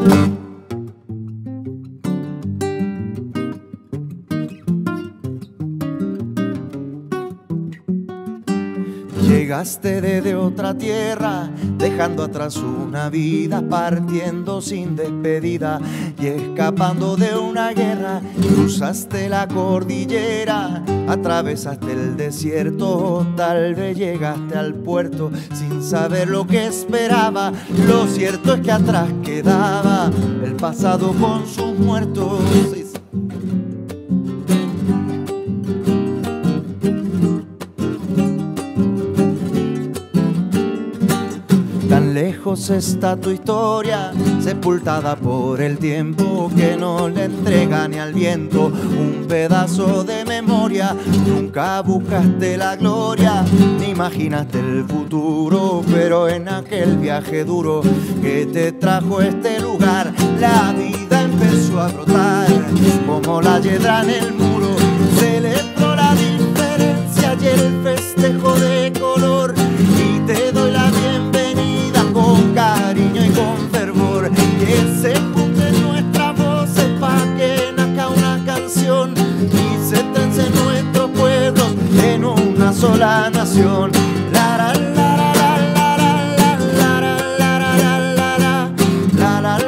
Llegaste desde otra tierra, dejando atrás una vida, partiendo sin despedida y escapando de una guerra. Cruzaste la cordillera, atravesaste el desierto, tal vez llegaste al puerto sin saber lo que esperaba. Lo cierto es que atrás quedaba el pasado con sus muertos. Tan lejos está tu historia, sepultada por el tiempo que no le entrega ni al viento un pedazo de memoria. Nunca buscaste la gloria, ni imaginaste el futuro, pero en aquel viaje duro que te trajo a este lugar, la vida empezó a brotar como la hiedra en el muro. Celebró la diferencia y el festejo de color, y te doy la bienvenida con cariño y con fervor. Que se junten nuestras voces pa' que nazca una canción y se trencen nuestros pueblos en una sola nación. La la la la la la la la la la la la la la la la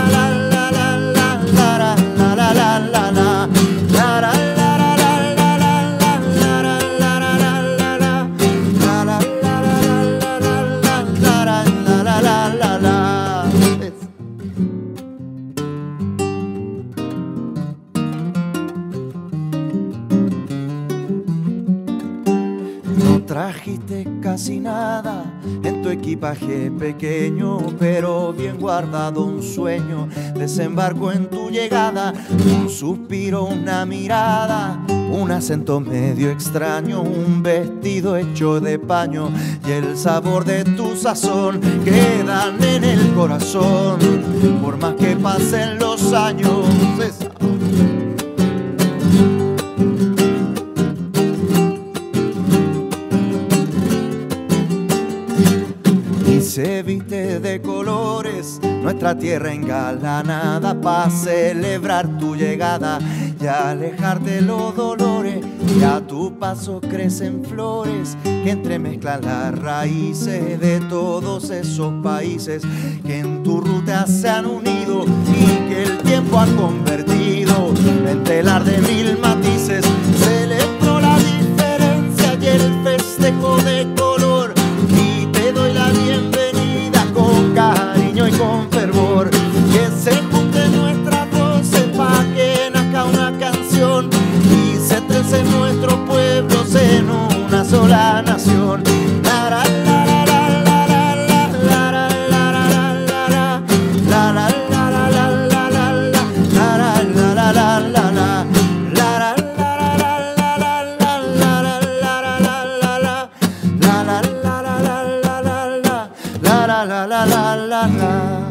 trajiste casi nada en tu equipaje pequeño, pero bien guardado un sueño desembarcó en tu llegada. Un suspiro, una mirada, un acento medio extraño, un vestido hecho de paño y el sabor de tu sazón quedan en el corazón por más que pasen los años. Se viste de colores nuestra tierra engalanada pa' celebrar tu llegada y alejarte los dolores. Y a tu paso crecen flores que entremezclan las raíces de todos esos países que en tu ruta se han unido y que el tiempo ha convertido en telar de mil matices. Celebró la diferencia y el festejo de color, y te doy la bienvenida con cariño y con fervor. Que se junten nuestras voces pa' que nazca una canción y se trencen nuestros pueblos en una sola nación. La la la la la la la la la la la la la la la la la la.